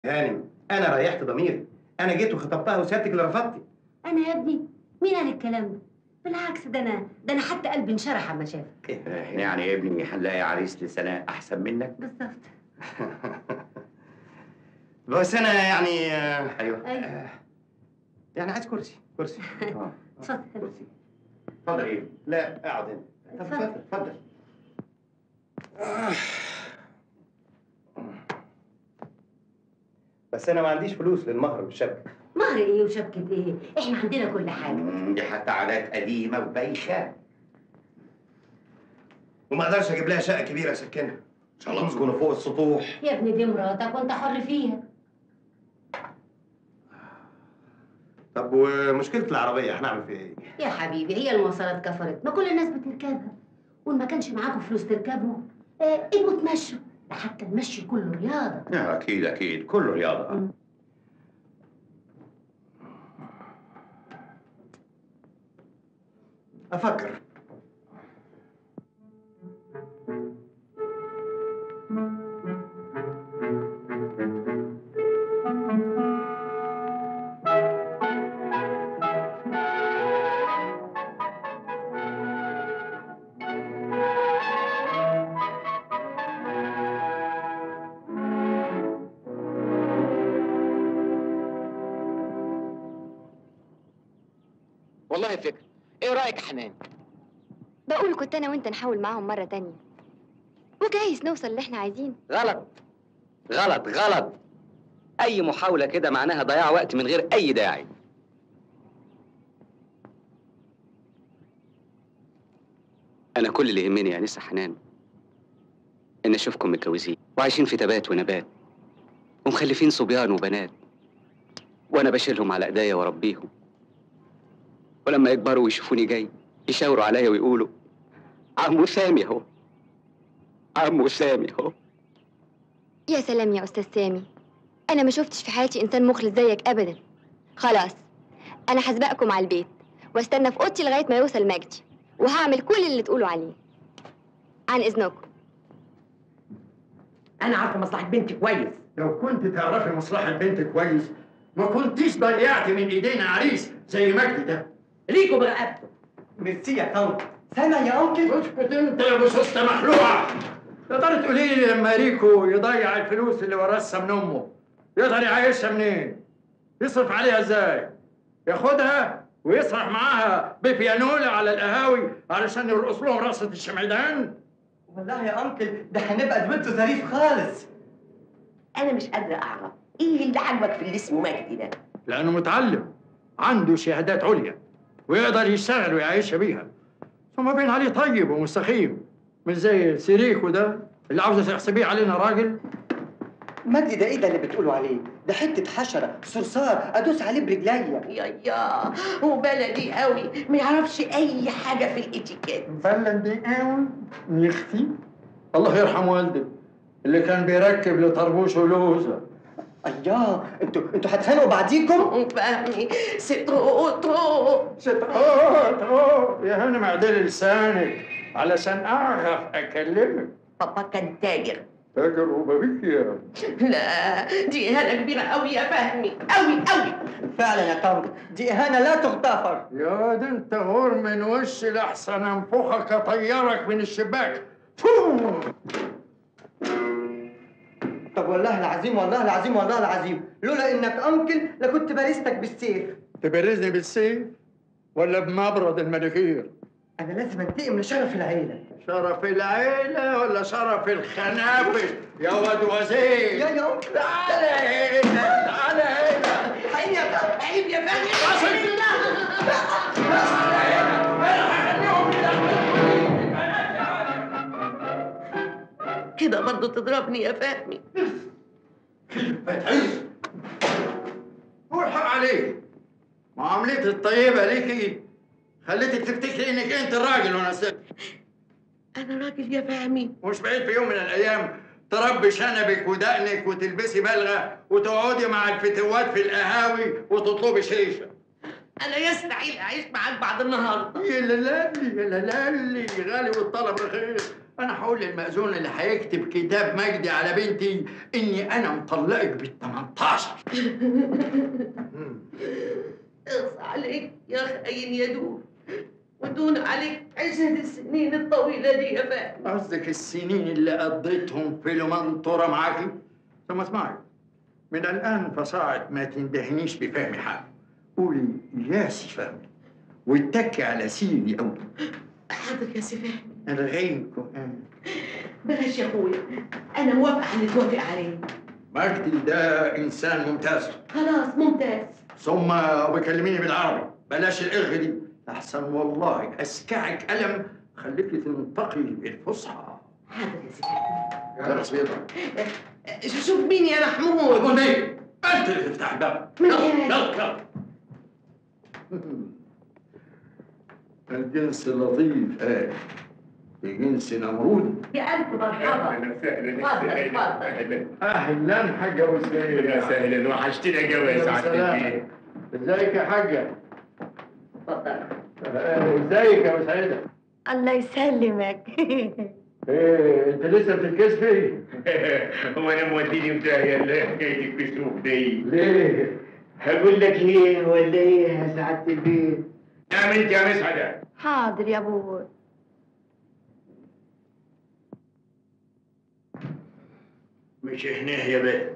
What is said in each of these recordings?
هانم، انا ريحت ضميري. انا جيت وخطبتها وسيادتك اللي رفضتي. انا يا ابني مين قال الكلام ده؟ بالعكس، ده انا حتى قلبي انشرح اما شافك. احنا يعني يا ابني هنلاقي عريس لسناء احسن منك؟ بالظبط. بس انا يعني ايوه يعني عايز كرسي. اتفضل. كرسي. اتفضل ايه؟ لا، اقعد هنا. اتفضل. اتفضل. بس انا ما عنديش فلوس للمهر والشبكه. مهر ايه وشبكه ايه؟ احنا عندنا كل حاجه. دي حتى عادات قديمه وبايخه. وما اقدرش اجيب لها شقه كبيره اسكنها. ان شاء الله تسكنوا فوق السطوح. يا ابني دي مراتك وانت حر فيها. طب ومشكله العربيه هنعمل فيها ايه؟ يا حبيبي هي المواصلات كفرت، ما كل الناس بتركبها. وان ما كانش معاكم فلوس تركبوا ابقوا تمشوا. ده حتى المشي كله رياضه. اكيد اكيد كله رياضه. افكر. والله فكرة. ايه رأيك يا حنان؟ بقول كنت انا وانت نحاول معاهم مرة تانية وجايز نوصل اللي احنا عايزينه. غلط غلط غلط. اي محاولة كده معناها ضياع وقت من غير اي داعي. انا كل اللي يهمني يا انسة حنان ان اشوفكم متجوزين وعايشين في تبات ونبات ومخلفين صبيان وبنات، وانا بشيلهم على ايديا واربيهم، ولما يكبروا ويشوفوني جاي يشاوروا عليا ويقولوا عمو سامي اهو، عمو سامي اهو. يا سلام يا استاذ سامي، انا ما شفتش في حياتي انسان مخلص زيك ابدا. خلاص انا هسبقكم على البيت واستنى في اوضتي لغايه ما يوصل مجدي، وهعمل كل اللي تقولوا عليه. عن اذنكم. أنا عارفة مصلحة بنتي كويس. لو كنت تعرفي مصلحة بنتك كويس ما كنتيش ضيعتي من ايدينا عريس زي مجدي ده. ريكو برقبته. ميرسي يا طنط. سامع يا انكل؟ اسكت انت يا بسوسته مخلوعه. تقدري تقولي لي لما ريكو يضيع الفلوس اللي ورثها من امه يقدر يعيشها منين؟ يصرف عليها ازاي؟ ياخدها ويسرح معاها ببيانولا على القهاوي علشان يرقص لهم رقصة الشمعدان؟ والله يا انكل ده هنبقى دويتو ظريف خالص. أنا مش قادرة أعرف إيه اللي عاجبك في اللي اسمه مجدي ده؟ لأنه متعلم، عنده شهادات عليا ويقدر يشتغل ويعيشها بيها. ثم باين عليه طيب ومستقيم، مش زي سيريكو ده اللي عاوزة تحسبيه علينا راجل. مجدي ده ايه ده اللي بتقولوا عليه؟ ده حتة حشرة صرصار ادوس عليه برجليا. يا هو بلدي قوي ما يعرفش أي حاجة في الإتيكيت. بلدي قوي يا اختي. الله يرحم والدك اللي كان بيركب لطربوش ولوزة. الله، انتوا هتخانقوا بعضيكم؟ فهمي ستروتو يا هانم اعدلي لسانك علشان اعرف اكلمك. بابا كان تاجر. تاجر وبابيكيا؟ لا دي إهانة كبيرة قوي يا فهمي، قوي قوي. فعلا يا طنط دي اهانة لا تغتفر. يا ده انت غور من وشي لحسن انفخك اطيرك من الشباك. فو! طب والله العظيم والله العظيم والله العظيم لولا انك انكل لكنت بارزتك بالسيف. تبرزني بالسيف ولا بمبرد المناخير؟ انا لازم انتقم لشرف العيلة. شرف العيلة ولا شرف الخنافر يا واد وزير؟ يا انكل تعالى هنا تعالى هنا. عيب يا فهمي، عيب يا فهمي. كده برضه تضربني يا فهمي. فتعيش هو الحق عليك. معاملتي الطيبة ليكي خليتك تفتكري انك انت الراجل وانا ست. أنا راجل يا فهمي. مش بعيد في يوم من الايام تربي شنبك ودقنك وتلبسي بلغة وتقعدي مع الفتوات في القهاوي وتطلبي شيشة. أنا يستحيل أعيش معاك بعد النهاردة. يا لالي يا لالي غالي والطلب رخيص. انا هقول للمأذون اللي هيكتب كتاب مجدي على بنتي اني انا مطلقك بال 18. اغص عليك يا خاين يا دود، ودون عليك عشرة السنين الطويلة دي يا فهمي. قصدك السنين اللي قضيتهم في المنطورة معاكي؟ ثم اسمعي، من الآن فصاعد ما تندهنيش بفهمي حاجة. قولي يا سي فهمي واتكي على سيدي أوي. حاضر يا سي فهمي. الغيكم بلاش يا اخويا، انا موافقة على اللي توافق عليه. مجدي ده إنسان ممتاز. خلاص ممتاز. ثم بكلميني بالعربي، بلاش الإغ دي، أحسن والله أسكعك ألم خليكي تنطقي بالفصحى. حاضر يا سي فهمي. جرس بيضة. شوف مين يا محمود. محمود إيه؟ أنت اللي تفتح الباب. من يلا إيه؟ يلا يلا. الجنس اللطيف في جنس نمرود. يا ألف مرحبا. اتفضل. أهلا حاجة وسهلا. يا سهلا، وحشتنا قوي يا سعادة البيه. ازيك يا حاجة؟ اتفضل. ازيك يا مسعدة؟ الله يسلمك. ايه انت لسه بتتكسفي؟ هو انا موديني في داهيه حكايه الكسوف دي؟ ليه؟ هقول لك ايه ولا ايه يا سعاده البيه؟ نعم انت يا مسعده. حاضر يا ابوي. مش هنا يا بيه.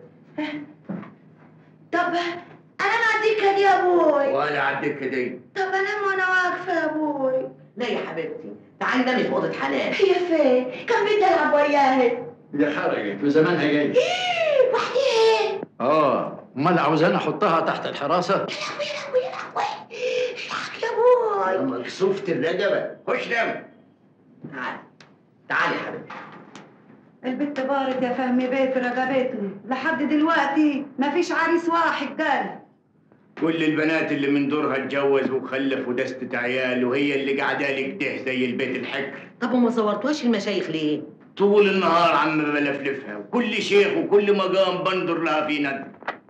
طب انا معديك دي يا ابوي. ولا عدك دي. طب انام وانا واقفه يا ابوي. لا يا حبيبتي، تعالي نامي في اوضه حنان. هي فين؟ كان بدي العب وياها. دي خرجت وزمانها جاي. وحديها. امال عاوزاني احطها تحت الحراسه؟ يا لهوي يا لهوي. الحق يا ابوي. مكسوفة الرقبه، خش نام. تعالي يا حبيبتي. البت بارد يا فهمي بيه في رقبتني لحد دلوقتي مفيش عريس واحد جالي. كل البنات اللي من دورها اتجوز وخلف ودستة عيال، وهي اللي قاعده لك ده زي البيت الحجر. طب وما صورتوهاش المشايخ ليه؟ طول النهار عم بلفلفها، وكل شيخ وكل مقام بنظر لها في ند.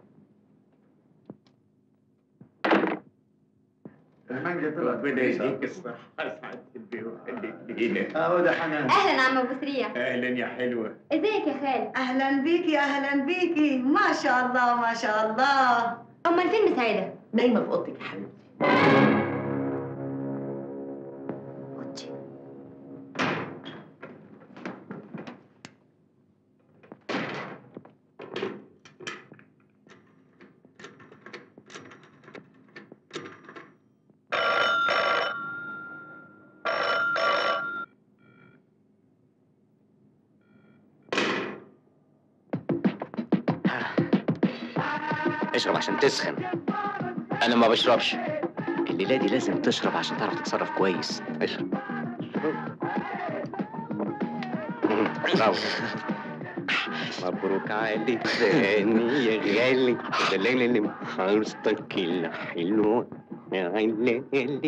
المانجا طلعت ربنا يديك الصحة سعادة البيه ويخليك لينا. اهو ده حنان. اهلا عم ابو سريع. أهلا يا حلوة. ازيك يا خالد؟ اهلا بيكي اهلا بيكي، ما شاء الله ما شاء الله. امال فين مساعده؟ نايمه في اوضتك يا حبيبتي. اوضتي. اشرب عشان تسخن. انا ما بشربش. الليله دي لازم تشرب عشان تعرف تتصرف كويس. اشرب. مبروك عليك ثاني يا غالي، ده الليله اللي محارستك الحلوه يا غالي.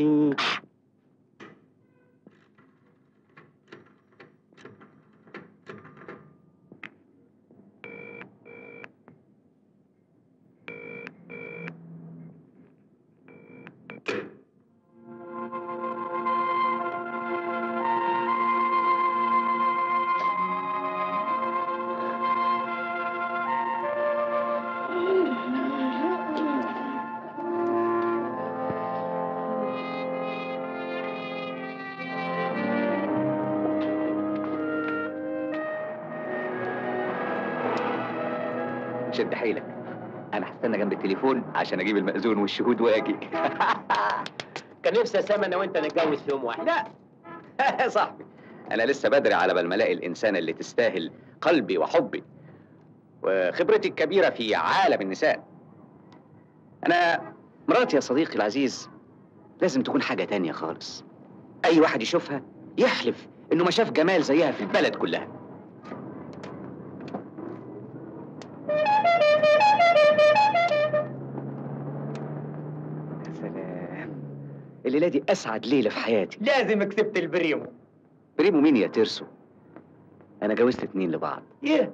شد حيلك، انا هستنى جنب التليفون عشان اجيب المأذون والشهود واجي. كان نفسي اسامه انا وانت نتجوز في يوم واحد. لا يا صاحبي، انا لسه بدري على بال ما الاقي الانسان اللي تستاهل قلبي وحبي وخبرتي الكبيره في عالم النساء. انا مراتي يا صديقي العزيز لازم تكون حاجه تانية خالص. اي واحد يشوفها يحلف انه ما شاف جمال زيها في البلد كلها. يا سلام، الليله دي اسعد ليله في حياتي. لازم كسبت البريمو. بريمو مين يا ترسو؟ انا جوزت 2 لبعض. يه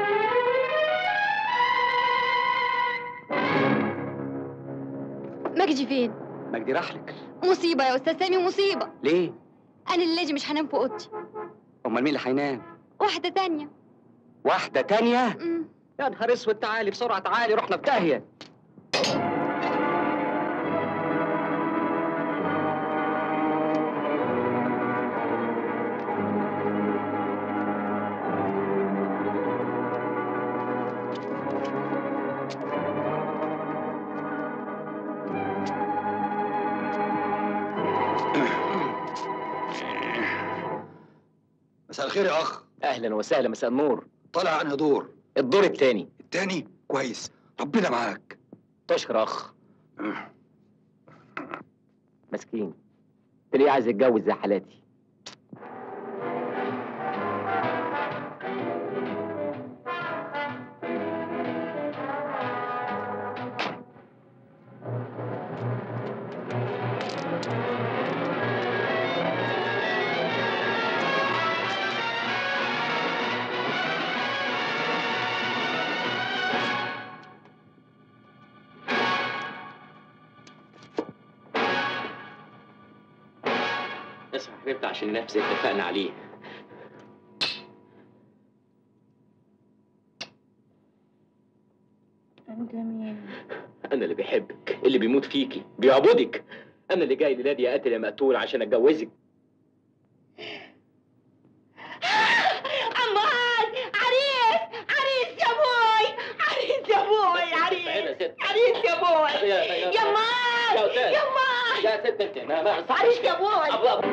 مجدي فين؟ مجدي راح لك. مصيبه يا استاذ سامي، مصيبه. ليه؟ انا الليله دي مش هنام في اوضتي. امال مين اللي هينام؟ واحدة تانية. واحده تانية؟ مم. يا نهار اسود، تعالي بسرعه تعالي، رحنا في داهيه. مساء الخير يا اخ. اهلا وسهلا، مساء النور. طالع عنها دور. الدور الثاني. التاني؟ كويس، ربنا معاك. تشكر اخ. مسكين، تلاقيه عايز يتجوز زي حالاتي. اسمع يا حبيبتي، عشان نفس اتفقنا عليه. انت مين؟ انا اللي بيحبك، اللي بيموت فيكي، بيعبدك. انا اللي جاي لنادي يا قاتل يا مقتول عشان اتجوزك. عمار، عريس يا بوي، عريس يا بوي، عريس يا بوي، يا مار، يا مار، يا ست انت، ما عريس يا بوي.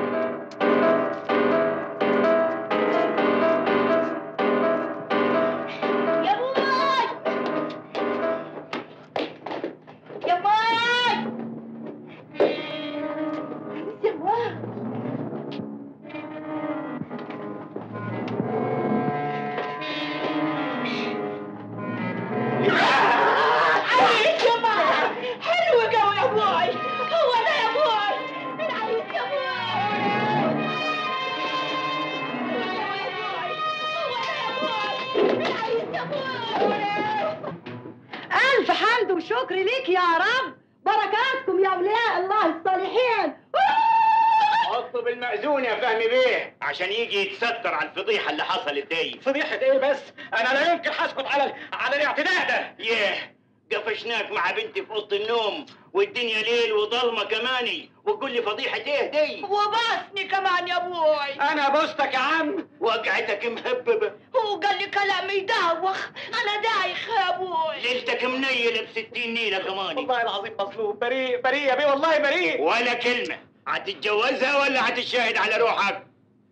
ألف حمد وشكر ليك يا رب، بركاتكم يا أولياء الله الصالحين. اطلب المأذون يا فهمي بيه عشان يجي يتستر على الفضيحة اللي حصلت دي. فضيحة ايه بس؟ انا لا يمكن هسكت على الاعتداء ده. ياه، قفشناك مع بنتي في اوضه النوم والدنيا ليل وضلمه كماني، وتقول لي فضيحه ايه دي؟ وباسني كمان يا بوي. انا بوستك يا عم. وقعتك مهببه. هو قال لي كلام يدوخ، انا دايخ يا بوي. ليلتك منيله ب60 نيله كمان. والله العظيم مظلوم، بريء يا بيه، والله بريء. ولا كلمه. هتتجوزها ولا هتشاهد على روحك؟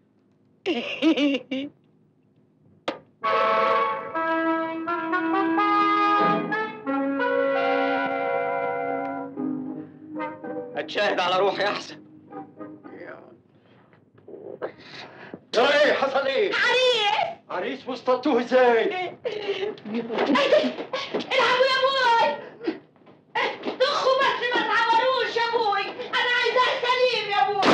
اتشاهد على روحي احسن. يا ايه حصل ايه؟ عريس واصطدتوه ازاي؟ العبوا يا بوي، طخوا بس ما تعوروش يا بوي، انا عايزاه سليم يا بوي.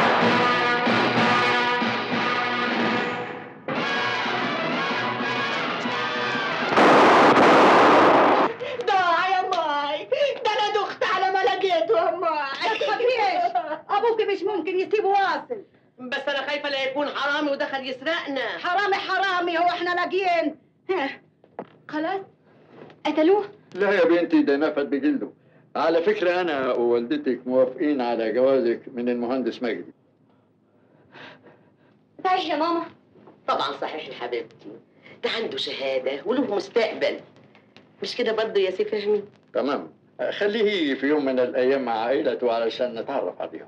ضاع يا ماي، ده انا دخت على ما لقيته يا ماي. ما تخافيش، أبوك مش ممكن يسيبه واصل. بس انا خايفه لا يكون حرامي ودخل يسرقنا. حرامي هو احنا لاقيين. خلاص قتلوه. لا يا بنتي، ده نفد بجلده. على فكرة أنا ووالدتك موافقين على جوازك من المهندس مجدي. صحيح يا ماما؟ طبعا صحيح يا حبيبتي، ده عنده شهاده وله مستقبل، مش كده برضه يا سي فهمي؟ تمام، خليه في يوم من الأيام مع عائلته علشان نتعرف عليهم.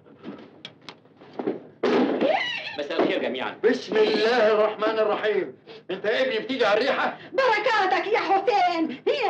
مساء الخير جميعا. بسم الله الرحمن الرحيم. انت يا ابني بتيجي على الريحه؟ بركاتك يا حسين.